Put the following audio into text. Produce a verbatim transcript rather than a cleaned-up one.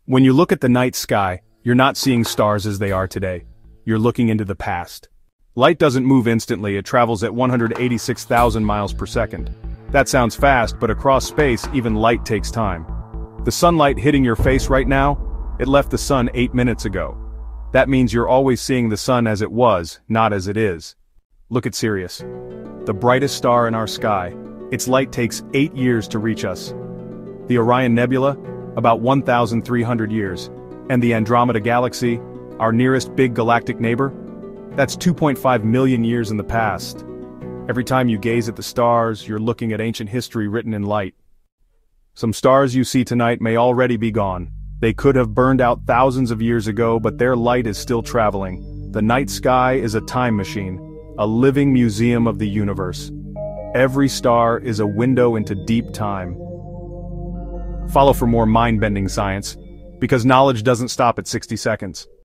When you look at the night sky, you're not seeing stars as they are today. You're looking into the past. Light doesn't move instantly, it travels at one hundred eighty-six thousand miles per second. That sounds fast, but across space, even light takes time. The sunlight hitting your face right now, it left the sun eight minutes ago. That means you're always seeing the sun as it was, not as it is. Look at Sirius, the brightest star in our sky. Its light takes eight years to reach us. The Orion Nebula, about one thousand three hundred years. And the Andromeda Galaxy, our nearest big galactic neighbor, that's two point five million years in the past. Every time you gaze at the stars, you're looking at ancient history written in light. Some stars you see tonight may already be gone. They could have burned out thousands of years ago, but their light is still traveling. The night sky is a time machine, a living museum of the universe. Every star is a window into deep time. Follow for more mind-bending science, because knowledge doesn't stop at sixty seconds.